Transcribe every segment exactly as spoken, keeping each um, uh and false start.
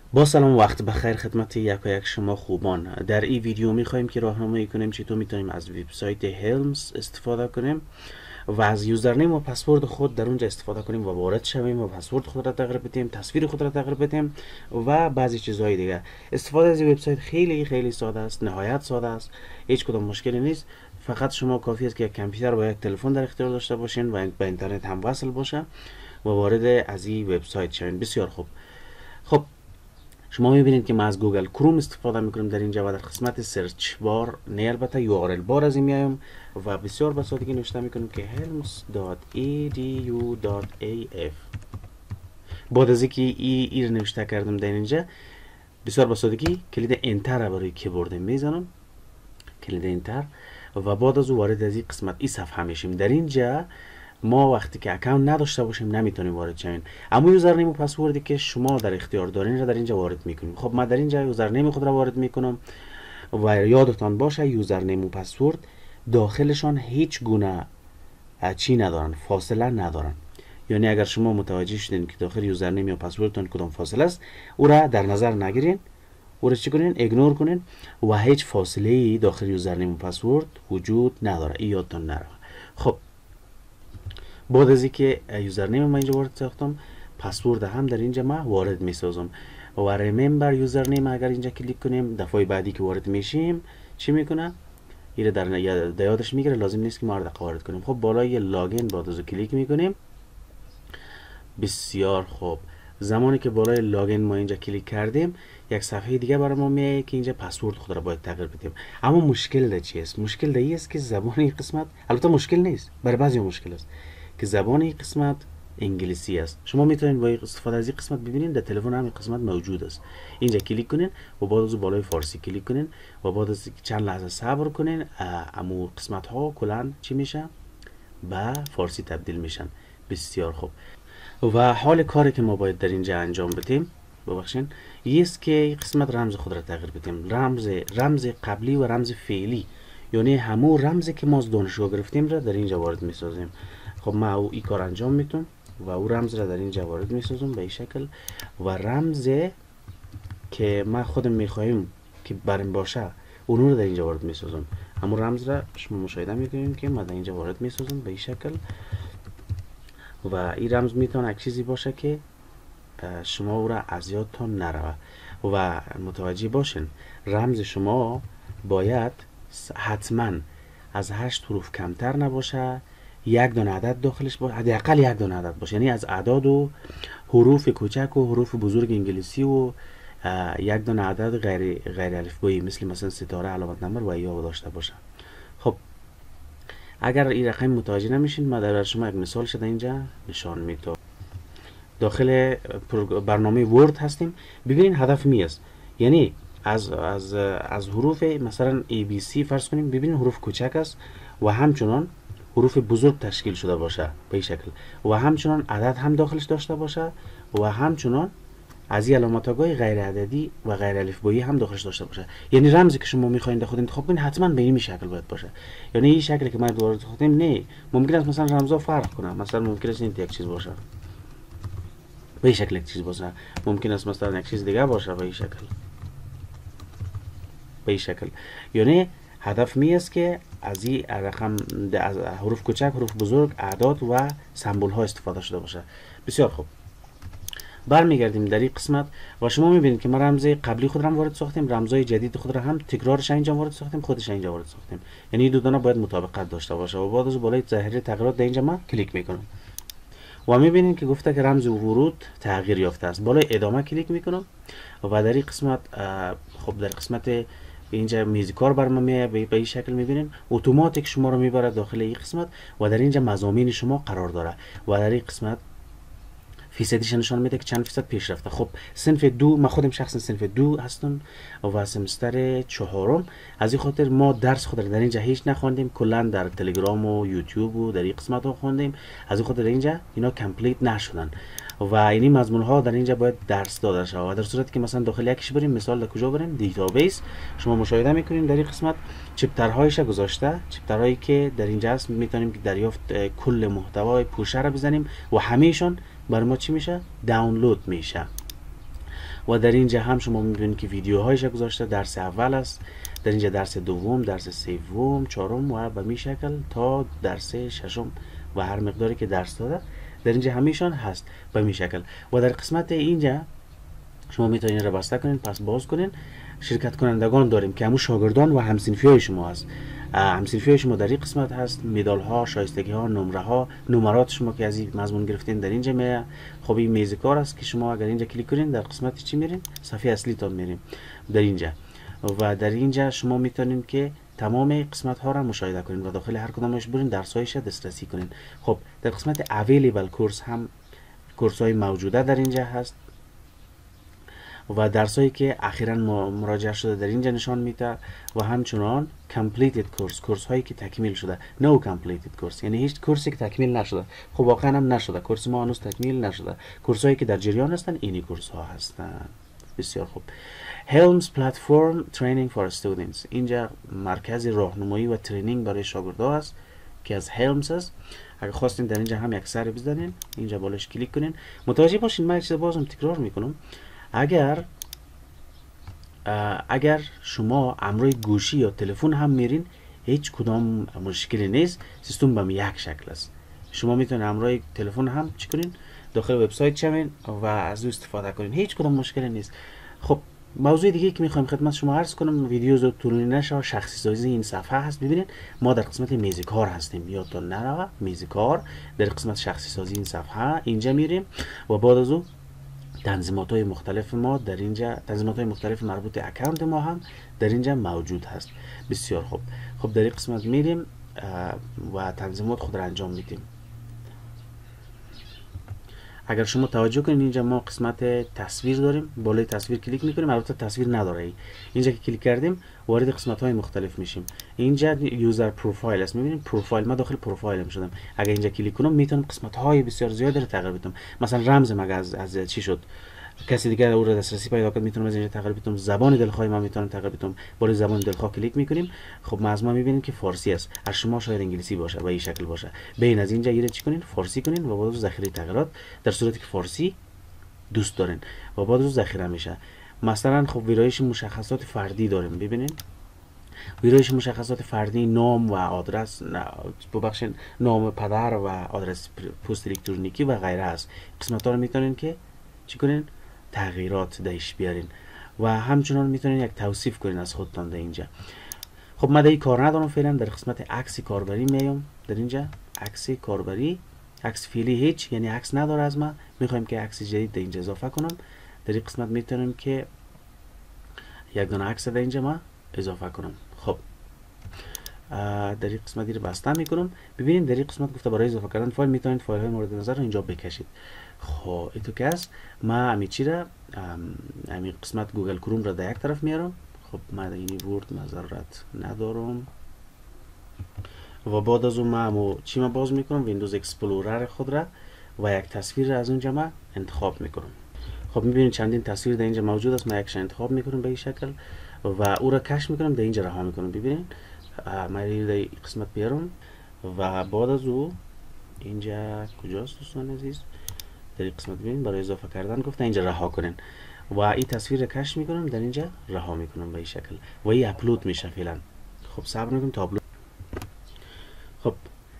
با سلام وقت بخیر خدمت یک و یک شما خوبان. در این ویدیو میخوایم که راهنمایی کنیم چطور میتونیم از وبسایت هلمز استفاده کنیم و از یوزرنیم و پسورد خود در اونجا استفاده کنیم و وارد شویم و پسورد خود را تغییر بدیم، تصویر خود را تغییر بدیم و بعضی چیزهای دیگه. استفاده از این وبسایت خیلی خیلی ساده است، نهایت ساده است، هیچ کدام مشکلی نیست. فقط شما کافی است که یک کامپیوتر و یک تلفن در اختیار داشته باشین و به اینترنت هم وصل باشه و وارد از این وبسایت شوین. بسیار خوب. خب شما میبینید که ما از گوگل کروم استفاده میکنیم در اینجا و در قسمت سرچ بار نه البته یو آر ال بار از این میایم و بسیار به سادگی نوشته میکنیم که helms دات ای دی یو دات ای اف. بعد از اینکه ای ای رو نوشته کردم در اینجا، بسیار به سادگی کلید انتر برای کیبورد میزنم، کلید انتر، و بعد از وارد از این قسمت این صفحه میشیم. در اینجا ما وقتی که اکانت نداشته باشیم نمیتونیم وارد شویم، اما یوزرنیم و پسوردی که شما در اختیار دارین را در اینجا وارد میکنیم. خب من در اینجا یوزرنیم خود را وارد میکنم و یادتان باشه یوزرنیم و پسورد داخلشان هیچ گونه چی ندارن، فاصله ندارن. یعنی اگر شما متوجه شدین که داخل یوزرنیم یا پسوردتان کدام فاصله است، او را در نظر نگیرین، او را چی کنین؟ ایگنور کنین و هیچ فاصله ای داخل یوزرنیم و پسورد وجود نداره. این یادتان نره. خب بعد از اینکه یوزرنیم ما اینجا وارد ساختم، پسورد هم در اینجا ما وارد میسازم و ریممبر یوزرنیم اگر اینجا کلیک کنیم، دفعه بعدی که وارد میشیم چی میکنه؟ این در یادش میگیره، لازم نیست که ما رو وارد کنیم. خب بالای لاگین بعد از کلیک میکنیم. بسیار خوب. زمانی که بالای لاگین ما اینجا کلیک کردیم، یک صفحه دیگه برای ما میگه که اینجا پسورد خود را باید تغییر بدیم. اما مشکل ده چی است؟ مشکل ده است که زبان این قسمت، البته مشکل نیست، برای بعضی مشکل است که زبان این قسمت انگلیسی است. شما میتونید با استفاده از این قسمت ببینید در تلفن هم این قسمت موجود است. اینجا کلیک کنین و بعد از بالای فارسی کلیک کنین و بعد از چند لحظه صبر کنین، اما قسمت ها کلا چی میشه؟ به فارسی تبدیل میشن. بسیار خوب. و حال کاری که ما باید در اینجا انجام بدیم، ببخشید، است که این قسمت رمز خود را تغییر بدیم. رمز رمز قبلی و رمز فعلی، یعنی همون رمزی که ما از دانشگاه گرفتیم را در اینجا وارد میسازیم. خب ما او این کار انجام میتونم و او رمز را در اینجا وارد میسازم به این شکل و رمز که ما خودم میخوایم که بریم باشه اون رو در اینجا وارد میسازم. همون رمز را شما مشاهده میکنیم که ما در اینجا وارد میسازم به این شکل و این رمز میتونه یک چیزی باشه که شما او را از یادتان نروه و متوجه باشین رمز شما باید حتما از هشت حروف کمتر نباشه، یک دونه عدد داخلش باشه، حداقل یک دونه عدد باشه، یعنی از اعداد و حروف کوچک و حروف بزرگ انگلیسی و یک دونه عدد غیر غیر الفبایی مثل مثلا ستاره، علامت نمبر و یا داشته باشه. خب اگر این رقم متوجه نمیشین، ما در شما یک مثال شده اینجا نشان میتونم. داخل برنامه ورد هستیم. ببینین هدف می است، یعنی از از از حروف مثلا ای بی سی فرض کنیم، ببینین حروف کوچک است و همچنان حروف بزرگ تشکیل شده باشه به این شکل و همچنان عدد هم داخلش داشته باشه و همچنان از این علامت‌های غیر عددی و غیر الفبایی هم داخلش داشته باشه. یعنی رمزی که شما می‌خواید خود انتخاب کنید حتما به این شکل باید باشه. یعنی این شکلی که ما وارد کردیم نه، ممکن است مثلا رمزها فرق کنه، مثلا ممکن است این یک چیز باشه به این شکل، یک چیز باشه، ممکن است مثلا یک چیز دیگه باشه به این شکل، به این شکل. یعنی هدف می است که از این رقم از حروف کوچک، حروف بزرگ، اعداد و سمبول ها استفاده شده باشه. بسیار خوب. برمیگردیم در این قسمت و شما میبینید که ما رمز قبلی خود را وارد ساختیم، رمزهای جدید خود را هم تکرارش اینجا وارد ساختیم، خودش اینجا وارد ساختیم. یعنی دو دانه باید مطابقت داشته باشه و بعد از بالای ظاهری تغییرات در اینجا ما کلیک میکنم و میبینید که گفته که رمز ورود تغییر یافته است. بالای ادامه کلیک میکنم و در این قسمت خب در قسمت اینجا میزیکار بر ما میاد به این شکل. میبینید اتوماتیک شما رو میبره داخل این قسمت و در اینجا مضامین شما قرار داره و در این قسمت فیصدیش نشان میده که چند فیصد پیش رفته. خب صنف دو، من خودم شخصا صنف دو هستم و سمستر چهارم، از این خاطر ما درس خود در اینجا هیچ نخوندیم، کلا در تلگرام و یوتیوب و در این قسمت ها خوندیم، از این خاطر اینجا اینا کامپلیت نشدن و این مضمون ها در اینجا باید درس داده شود. در صورتی که مثلا داخل یکیش بریم، مثال در کجا بریم؟ دیتابیس. شما مشاهده میکنیم در این قسمت چپترهایش گذاشته، چپترهایی که در اینجا هست میتونیم که دریافت کل محتوای پوشه را بزنیم و همهشون برای ما چی میشه؟ دانلود میشه. و در اینجا هم شما میبینید که ویدیوهایش گذاشته. درس اول است، در اینجا درس دوم، درس سوم، چهارم و به می شکل تا درس ششم و هر مقداری که درس داده در اینجا همیشان هست به می شکل. و در قسمت اینجا شما میتونید را بسته کنین، پس باز کنین. شرکت کنندگان داریم که همون شاگردان و همسنفی های شما هست. همسنفی های شما در این قسمت هست، مدال ها، شایستگی ها، نمره ها، نمرات شما که از این مضمون گرفتین در اینجا می. خب این میز کار است که شما اگر اینجا کلیک کنین در قسمت چی میرین؟ صفحه اصلی تا میریم در اینجا. و در اینجا شما میتونین که تمام قسمت ها را مشاهده کنین و داخل هر کدامش برین درسایش دسترسی کنین. خب در قسمت اویلیبل کورس هم کورس های موجوده در اینجا هست و درسایی که اخیراً مراجعه شده در اینجا نشان میده و همچنان completed کورس، کورس هایی که تکمیل شده. no completed کورس یعنی هیچ کورسی که تکمیل نشده. خب واقعا هم نشده، کورس ما هنوز تکمیل نشده. کورس هایی که در جریان هستن اینی کورس ها هستن. بسیار خوب. Helms Platform Training for Students، اینجا مرکز راهنمایی و ترینینگ برای شاگردان است که از هلمز است. اگر خواستین در اینجا هم یک سر بزنین، اینجا بالاش کلیک کنین. متوجه باشین من یک چیز بازم تکرار میکنم، اگر اگر شما امروی گوشی یا تلفن هم میرین هیچ کدام مشکلی نیست، سیستم به یک شکل است. شما میتونید امروی تلفن هم چی کنین؟ داخل وبسایت شوین و از او استفاده کنین، هیچ کدام مشکلی نیست. خب موضوع دیگه که میخوایم خدمت شما عرض کنم، ویدیو زود طولانی نشه، شخصی سازی این صفحه هست. ببینید ما در قسمت میز کار هستیم، یادتون نره میز کار. در قسمت شخصی سازی این صفحه اینجا میریم و بعد از اون تنظیمات های مختلف ما در اینجا، تنظیمات های مختلف مربوط به اکانت ما هم در اینجا موجود هست. بسیار خوب. خب در این قسمت میریم و تنظیمات خود را انجام میدیم. اگر شما توجه کنید اینجا ما قسمت تصویر داریم، بالای تصویر کلیک میکنیم، البته تصویر نداره. اینجا که کلیک کردیم وارد قسمت های مختلف میشیم. اینجا یوزر پروفایل است، میبینید پروفایل، ما داخل پروفایلم شدم. اگر اینجا کلیک کنم میتونم قسمت های بسیار زیادی رو تغییر بدم. مثلا رمزم اگر از, از چی شد کسی دیگه او رو دسترسی پیدا کنه میتونم از اینجا تغییر بدم. زبان دلخواه ما میتونم تغییر بدم. بالای زبان دلخواه کلیک میکنیم. خب ما از ما میبینیم که فارسی است، از شما شاید انگلیسی باشه و این شکل باشه. بین از اینجا گیره چی کنین؟ فارسی کنین و بعد ذخیره تغییرات در صورتی که فارسی دوست دارین و بعد از ذخیره میشه. مثلا خب ویرایش مشخصات فردی داریم، ببینید ویرایش مشخصات فردی، نام و آدرس، ببخشید نام پدر و آدرس پست الکترونیکی و غیره است. قسمت ها رو میتونین که چی کنین؟ تغییرات دایش بیارین و همچنان میتونین یک توصیف کنین از خودتان در اینجا. خب من در این کار ندارم فعلا. در قسمت عکس کاربری میام. در اینجا عکس کاربری، عکس فعلی هیچ، یعنی عکس نداره از ما، میخوایم که عکس جدید در اینجا اضافه کنم. در این قسمت میتونم که یک دونه عکس در اینجا ما اضافه کنم. خب در این قسمت رو بسته میکنم. ببینید در این قسمت گفته برای اضافه کردن فایل میتونید فایل های مورد نظر رو اینجا بکشید. خب اینطور که است ما همین چی را همین قسمت گوگل کروم را در یک طرف میارم. خب من اینی ورد مذارت ندارم و بعد از اون ما چی ما باز میکنم؟ ویندوز اکسپلورر خود را و یک تصویر را از اونجا ما انتخاب میکنم. خب میبینید چندین تصویر در اینجا موجود است. من یکش انتخاب میکنم به این شکل و او را کش میکنم، در اینجا رها میکنم. ببینید من در این قسمت بیارم و بعد از او اینجا کجاست دوستان عزیز؟ در این قسمت ببینید برای اضافه کردن گفته اینجا رها کنین و این تصویر را کش میکنم، در اینجا رها میکنم به این شکل و این اپلود میشه فعلا. خب صبر میکنم تا اپلود. خب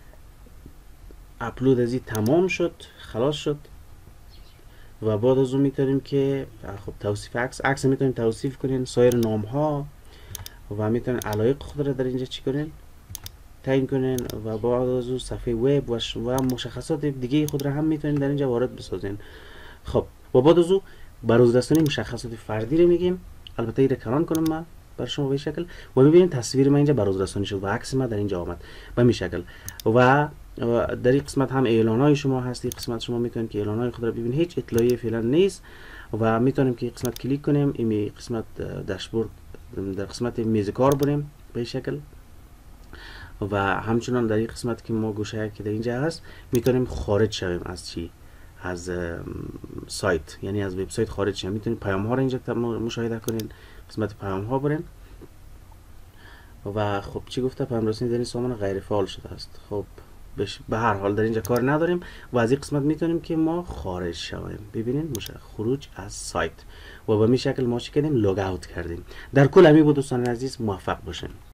اپلود از این تمام شد، خلاص شد و بعد از اون میتونیم که خب توصیف عکس، عکس میتونیم توصیف کنین، سایر نام ها و میتونین علایق خود را در اینجا چی کنین؟ تعیین کنین و بعد از اون صفحه وب و مشخصات دیگه خود را هم میتونین در اینجا وارد بسازین. خب و بعد از اون بروزرسانی مشخصات فردی رو میگیم. البته این را کلان کنم من بر شما به شکل و میبینید تصویر من اینجا بروزرسانی شد و عکس من در اینجا آمد به این شکل. و در این قسمت هم اعلان های شما هست. این قسمت شما میتونید که اعلان های خود را ببینید، هیچ اطلاعی فعلا نیست و میتونیم که قسمت کلیک کنیم. این قسمت داشبورد در قسمت میز کار بریم به این شکل و همچنان در این قسمت که ما گوشه که در اینجا هست میتونیم خارج شویم از چی؟ از سایت، یعنی از وبسایت خارج شویم. میتونید پیام ها رو اینجا مشاهده کنین، قسمت پیام ها برین و خب چی گفته؟ پیام رسانی در این سامان غیر فعال شده است. خب به هر حال در اینجا کار نداریم و از این قسمت میتونیم که ما خارج شویم. ببینید مشه خروج از سایت و به این شکل ما چی کردیم؟ لوگ اوت کردیم. در کل همین بود دوستان عزیز، موفق باشین.